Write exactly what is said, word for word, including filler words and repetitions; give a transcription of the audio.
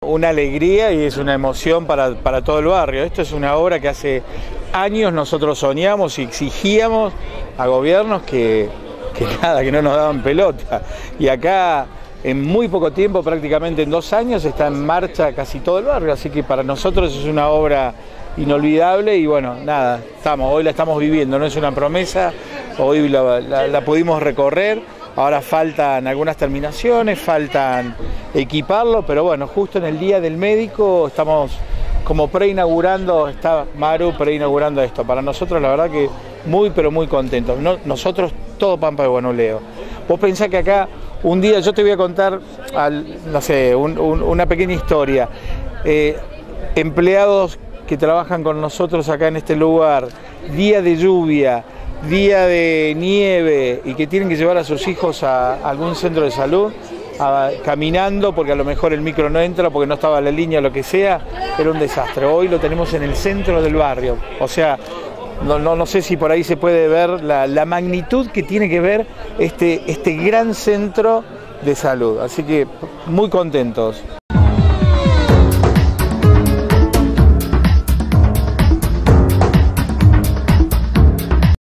una alegría y es una emoción para, para todo el barrio. Esto es una obra que hace años nosotros soñamos y exigíamos a gobiernos que, que nada, que no nos daban pelota. Y acá en muy poco tiempo, prácticamente en dos años, está en marcha casi todo el barrio, así que para nosotros es una obra inolvidable y bueno, nada, estamos, hoy la estamos viviendo, no es una promesa, hoy la, la, la pudimos recorrer, ahora faltan algunas terminaciones, faltan equiparlo, pero bueno, justo en el día del médico estamos como preinaugurando, está Maru preinaugurando esto. Para nosotros la verdad que muy pero muy contentos, no, nosotros todo Pampa de Bueno Leo. Vos pensás que acá un día, yo te voy a contar, al, no sé, un, un, una pequeña historia. Eh, empleados que trabajan con nosotros acá en este lugar, día de lluvia, día de nieve y que tienen que llevar a sus hijos a, a algún centro de salud, a, caminando porque a lo mejor el micro no entra, porque no estaba la línea, lo que sea, era un desastre. Hoy lo tenemos en el centro del barrio, o sea, No, no, no sé si por ahí se puede ver la, la magnitud que tiene que ver este, este gran centro de salud. Así que muy contentos.